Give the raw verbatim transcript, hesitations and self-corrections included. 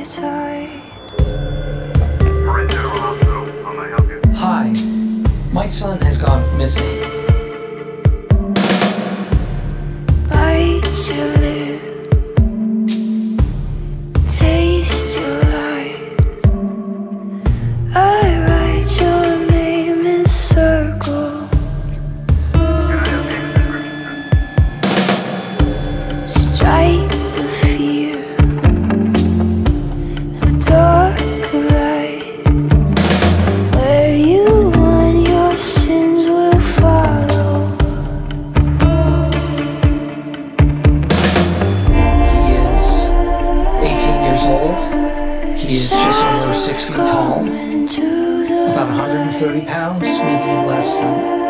tide. Hi, my son has gone missing. Bite your lip, taste your lies. I write your name in circles. Strike the fear, the dark light, where you and your sins will follow. He is eighteen years old. He is just over six feet tall, about one hundred thirty pounds, maybe less than